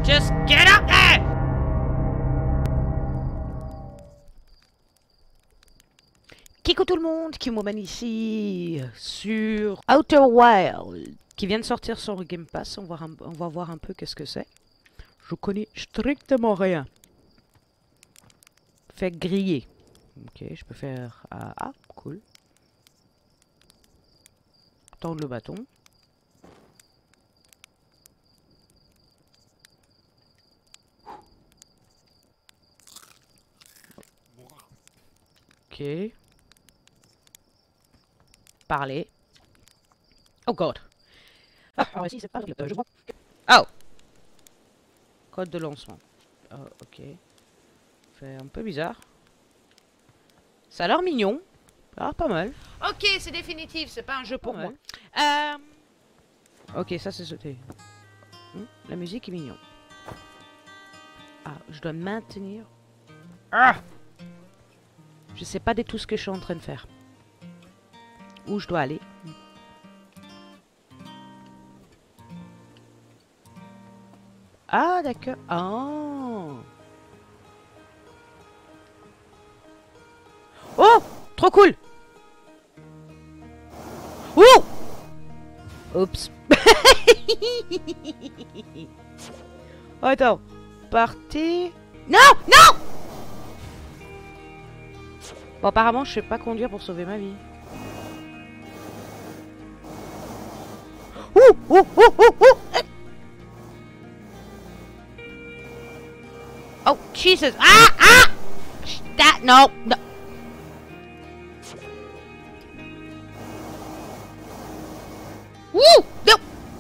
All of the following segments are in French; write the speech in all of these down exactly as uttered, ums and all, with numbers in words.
Just get up there! Kikou tout le monde, Kimoman ici, sur Outer Wild, qui vient de sortir sur Game Pass. On va, on va voir un peu qu'est-ce que c'est. Je connais strictement rien. Fait griller. Ok, je peux faire... Ah, ah cool. Tendre le bâton. Ok. Parler. Oh god. Ah, alors ici c'est pas le je vois. Oh. Code de lancement. Oh, ok. Fait un peu bizarre. Ça a l'air mignon. Ah, pas mal. Ok, c'est définitif, c'est pas un jeu pour moi. Euh... Ok, ça c'est sauté. Hmm, la musique est mignon. Ah, je dois maintenir. Ah, je sais pas du tout ce que je suis en train de faire. Où je dois aller. Ah, d'accord. Oh. Oh, trop cool. Ouh. Oups. Oh, attends. Partez. Non, non. Bon, apparemment, je sais pas conduire pour sauver ma vie. Ouh, ouh, ouh, ouh, ouh. Oh, Jesus. Ah, ah. That, no, no. Ouh, non.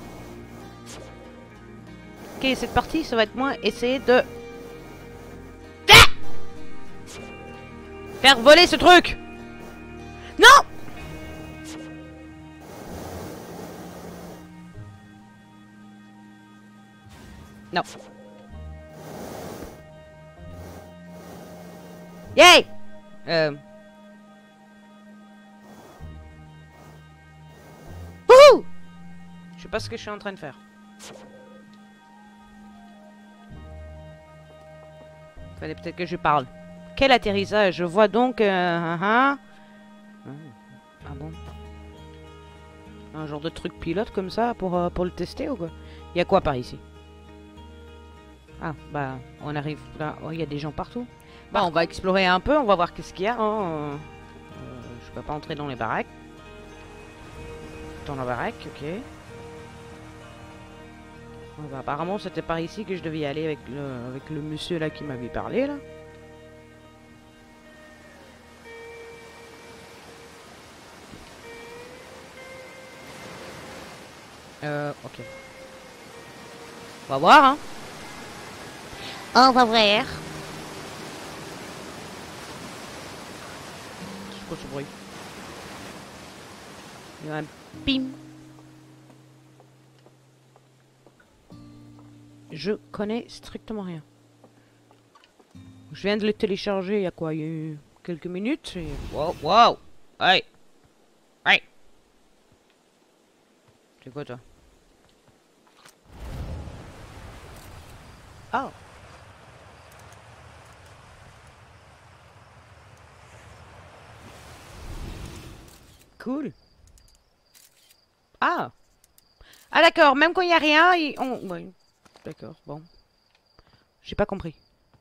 Ok, cette partie, ça va être moi essayer de... Ah, faire voler ce truc. Non. Non. Yay. Euh... Wouhou. Je sais pas ce que je suis en train de faire. Fallait peut-être que je parle. Quel atterrissage. Je vois donc... Euh, uh -huh. Ah bon. Un genre de truc pilote comme ça pour, euh, pour le tester ou quoi? Il y a quoi par ici? Ah, bah, on arrive là. Oh, il y a des gens partout. Bah, on va explorer un peu, on va voir qu'est-ce qu'il y a. Hein. Euh, je peux pas entrer dans les baraques. Dans la baraque, ok. Oh, bah, apparemment, c'était par ici que je devais y aller avec le, avec le monsieur là qui m'avait parlé là. Euh, ok. On va voir, hein. On va voir. C'est quoi ce bruit? Il y a un pim. Je connais strictement rien. Je viens de le télécharger il y a quoi? Il y a eu quelques minutes. Et... Wow, wow. Hey. Hey. C'est quoi toi? Oh. Cool. Ah. Ah d'accord, même quand il n'y a rien, il... on... ouais. D'accord, bon. J'ai pas compris.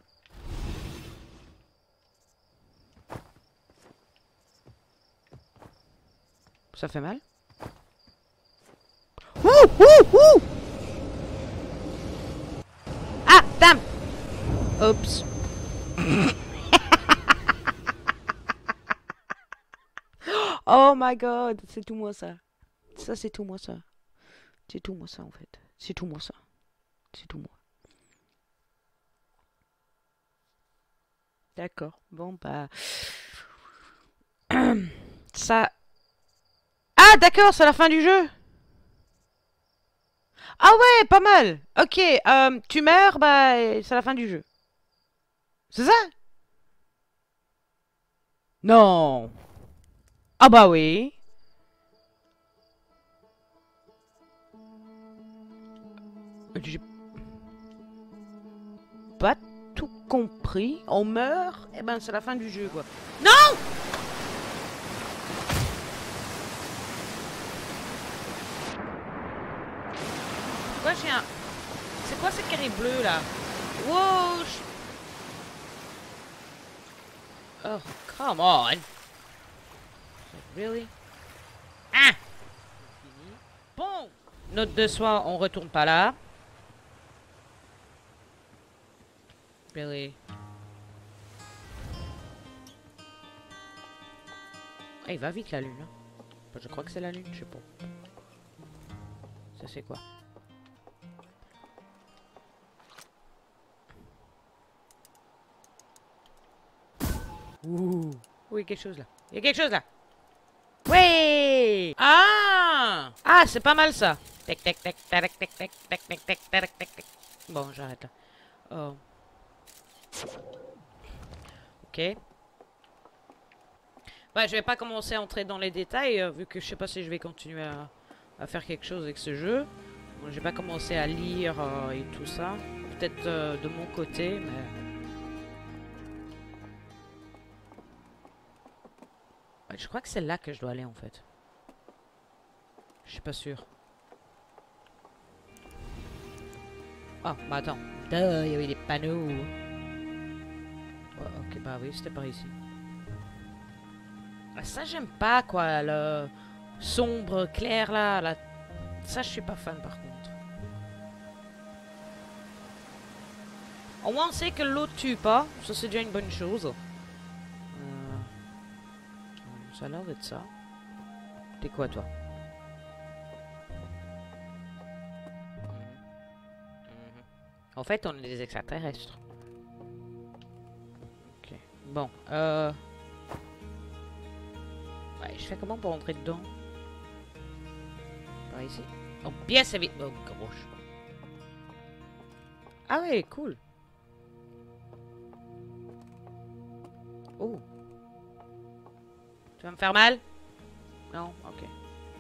Ça fait mal? Ouh, ouh, ouh. Ah, damn. Oups. Oh my god, c'est tout moi ça. Ça c'est tout moi ça. C'est tout moi ça en fait. C'est tout moi ça. C'est tout moi. D'accord. Bon bah... ça... Ah d'accord, c'est la fin du jeu. Ah ouais, pas mal. Ok, euh, tu meurs, bah c'est la fin du jeu. C'est ça? Non. Ah bah oui. compris, on meurt, et ben c'est la fin du jeu quoi. Non! Pourquoi j'ai un... C'est quoi cette carré bleue là? Wow! Oh, come on! Really? Ah! Bon! Note de soin, on retourne pas là. Really? Ah, il va vite la lune. Hein. Je crois que c'est la lune, je sais pas. Ça c'est quoi? Ouh! Oui, quelque chose là. Il y a quelque chose là. Oui! Ah! Ah, c'est pas mal ça. Tac tac tac tac tac tac tac tac tac tac tac tac. Bon, j'arrête là. Oh. Ok. Ouais, je vais pas commencer à entrer dans les détails, euh, vu que je sais pas si je vais continuer à, à faire quelque chose avec ce jeu. Bon, j'ai pas commencé à lire euh, et tout ça. Peut-être euh, de mon côté, mais... Ouais, je crois que c'est là que je dois aller en fait. Je suis pas sûr. Ah, oh, bah attends. Duh, il y avait des panneaux. Ouais, ok, bah oui, c'était par ici. Ah, ça, j'aime pas, quoi, le sombre, clair, là, là. Ça, je suis pas fan, par contre. Au moins, on sait que l'autre tue pas. Ça, c'est déjà une bonne chose. Euh... Ça a l'air d'être ça. T'es quoi, toi? En fait, on est des extraterrestres. Ok. Bon, euh... ouais, je fais comment pour entrer dedans? Par ici. Oh, bien ça vite. Oh, gauche. Ah ouais, cool. Oh. Tu vas me faire mal? Non, ok.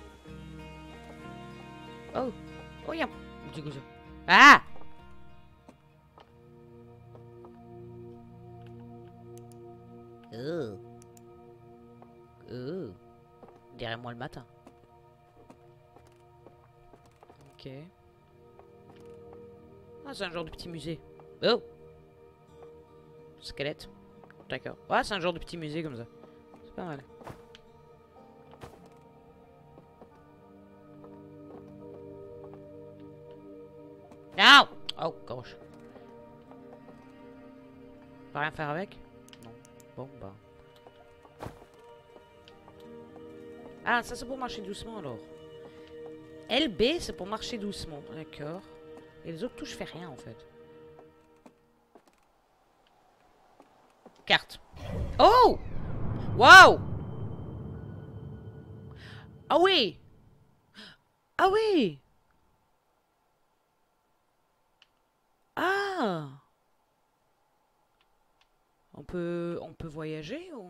Oh. Oh, y'a... Du coup, ça. Ah! Oh. Oh. Derrière moi le matin. Ok. Ah, c'est un genre de petit musée. Oh. Squelette. D'accord. Ouais, c'est un genre de petit musée comme ça. C'est pas mal. Non! Oh, gauche. On va rien faire avec? Non. Bon, bah. Ah, ça c'est pour marcher doucement alors. L B, c'est pour marcher doucement. D'accord. Et les autres touches, je fais rien en fait. Carte. Oh! Waouh! Ah oui! Ah oui! Ah! On peut, on peut voyager ou...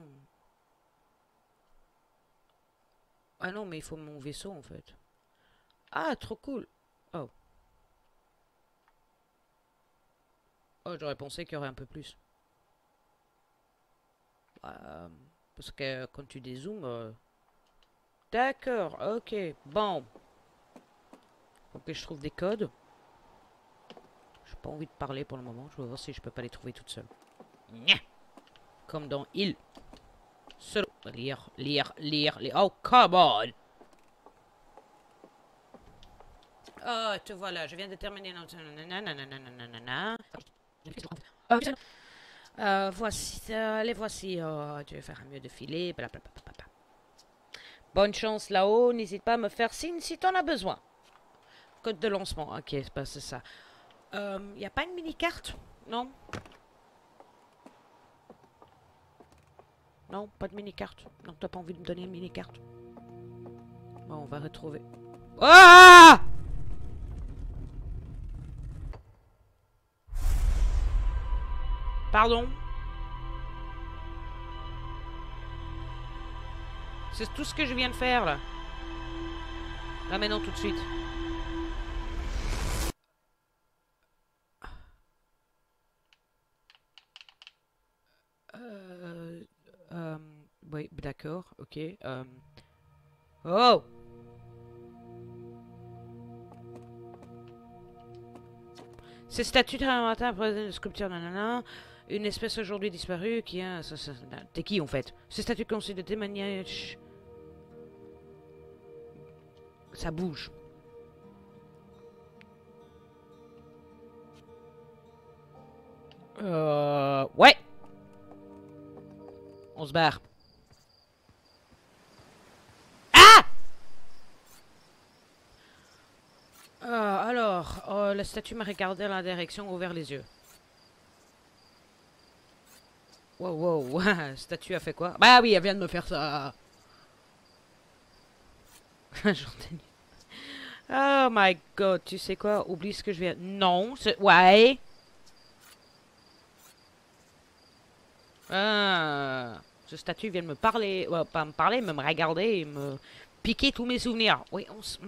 Ah non, mais il faut mon vaisseau en fait. Ah, trop cool. Oh. Oh, j'aurais pensé qu'il y aurait un peu plus. Euh, parce que quand tu dézoomes... Euh... D'accord, ok, bon. Faut que je trouve des codes. J'ai pas envie de parler pour le moment. Je vais voir si je peux pas les trouver toute seule. Comme dans Il. Solo. Lire, lire, lire, lire. Oh, come on! Oh, te voilà, je viens de terminer notre... Euh, voici, euh, les voici. Oh, tu vas faire un mieux de filer. Blablabla. Bonne chance là-haut. N'hésite pas à me faire signe si t'en as besoin. Code de lancement. Ok, c'est pas ça. Il euh, n'y a pas une mini-carte? Non? Non, pas de mini-carte. Non, t'as pas envie de me donner une mini-carte? Bon, on va retrouver. Ah! Pardon? C'est tout ce que je viens de faire, là. Là, maintenant, tout de suite. Oui, d'accord, ok. Euh... Oh! Ces statues d'un matin après une sculpture, nanana. Une espèce aujourd'hui disparue qui a... T'es qui en fait? Ces statues constituent de témoignages... Ça bouge. Euh... Ouais! On se barre. Ah! Euh, alors, euh, la statue m'a regardé dans la direction, ouvert les yeux. Wow, wow, la statue a fait quoi? Bah oui, elle vient de me faire ça. J'en ai... Oh my god, tu sais quoi? Oublie ce que je viens... Non, c'est... Ouais. Ah, ce statue vient de me parler... Ouais, pas me parler, mais me regarder et me piquer tous mes souvenirs. Oui, on se...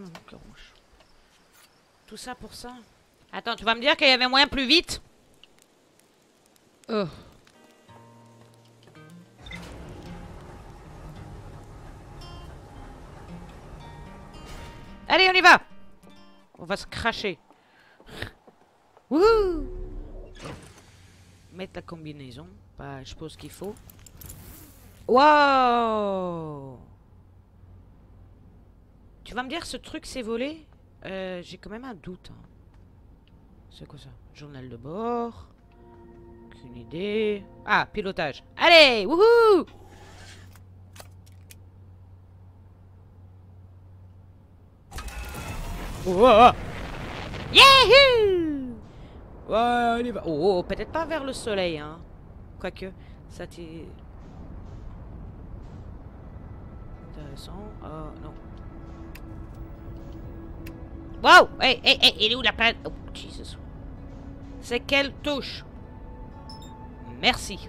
Tout ça pour ça? Attends, tu vas me dire qu'il y avait moyen plus vite? Oh. Allez, on y va! On va se cracher. Wouhou! Mettre la combinaison. Bah, je suppose qu'il faut. Wow! Tu vas me dire ce truc s'est volé? Euh, j'ai quand même un doute. Hein. C'est quoi ça? Journal de bord. Aucune idée. Ah, pilotage. Allez! Wouhou! Oh! Yahoo! Ouais, on y va. Oh, oh peut-être pas vers le soleil, hein. Quoique, ça t'est... Intéressant. Oh, non. Wow! Hey, hey, hey, il est où la planète? Oh, Jesus. C'est quelle touche? Merci.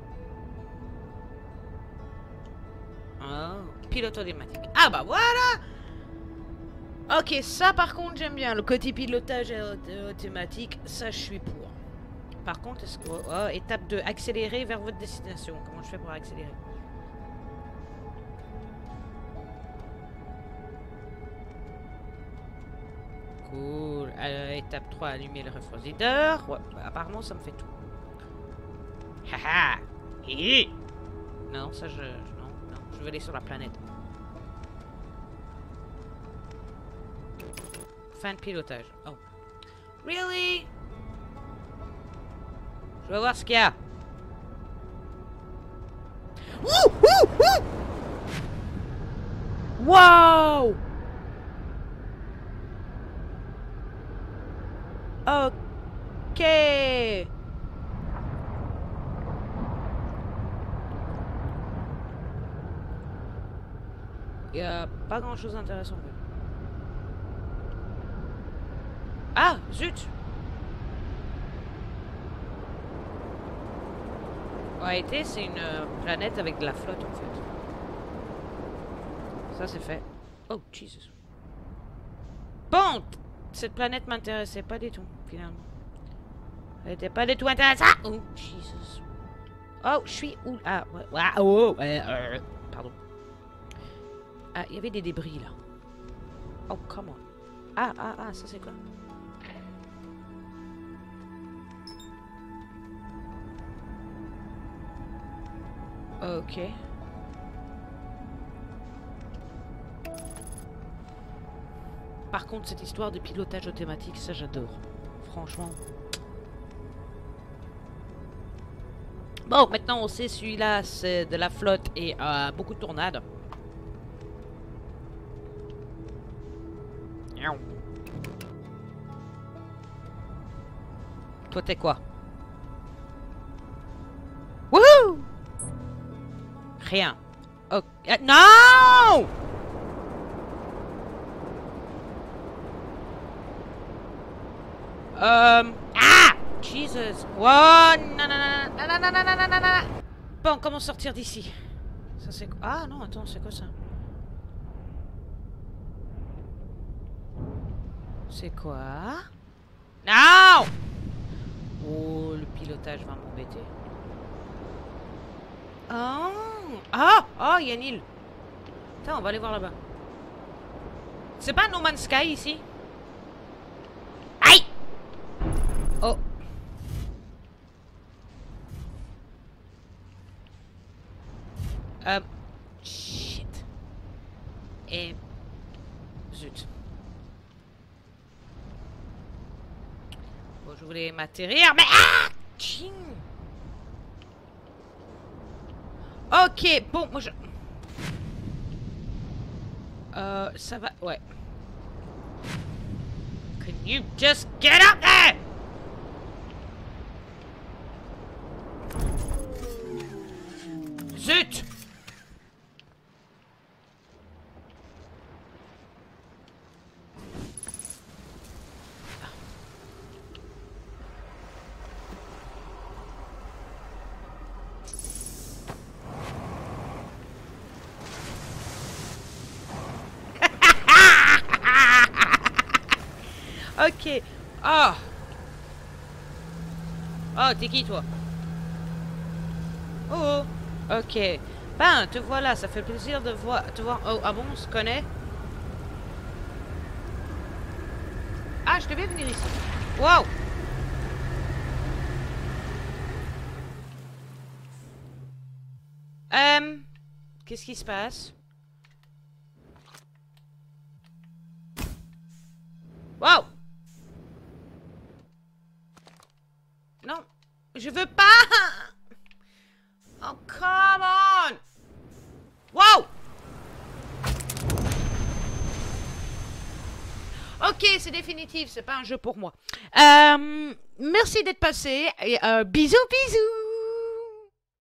Oh, pilote automatique. Ah bah voilà! Ok, ça par contre j'aime bien. Le côté pilotage automatique, ça je suis pour. Par contre, est-ce que... Oh, oh, étape deux, accélérer vers votre destination. Comment je fais pour accélérer? Cool. Euh, étape trois, allumer le refroidisseur. Ouais, bah, apparemment ça me fait tout. Haha. Non, ça je... Non, non, je vais aller sur la planète. Fin de pilotage. Oh. Really? Je vais voir ce qu'il y a. Ouh, ouh, ouh. Wow! Ok. Il n'y a pas grand chose d'intéressant. Ah, zut! En réalité, c'est une euh, planète avec de la flotte en fait. Ça c'est fait. Oh, Jesus. Bon! Cette planète m'intéressait pas du tout, finalement. Elle était pas du tout intéressante! Oh, Jesus. Oh, je suis où? Ah, ouais, ouais, oh, euh, euh, pardon. Ah, il y avait des débris là. Oh, come on. Ah, ah, ah, ça c'est quoi? Ok. Par contre, cette histoire de pilotage automatique, ça j'adore. Franchement. Bon, maintenant on sait celui-là, c'est de la flotte et euh, beaucoup de tournades. Toi, t'es quoi? Wouhou! Rien. Oh, euh, non! Euh... Ah! Jesus! Oh, non, non, non, non, non, non, non, non, non, non, non. Bon, comment sortir d'ici? Ça c'est quoi? Ah non, attends, c'est quoi ça? C'est quoi? Non! Oh, le pilotage va m'embêter. Oh! Ah! Ah, il y a une île. Attends, on va aller voir là-bas. C'est pas No Man's Sky ici? Aïe! Oh! Euh... Shit. Et... Zut. Bon, je voulais m'atterrir, mais... Ah! Ching! Ok, bon, moi je... Euh, ça va... Ouais. Can you just get up there? Zut! Ok. Oh. Oh, t'es qui, toi? Oh. Ok. Ben, te voilà. Ça fait plaisir de voir, te voir. Oh, ah bon, on se connaît? Ah, je devais venir ici. Wow. Euh... Qu'est-ce qui se passe? Wow. Non, je veux pas. Oh, come on. Wow. Ok, c'est définitif, c'est pas un jeu pour moi. Euh, merci d'être passé et euh, bisous, bisous.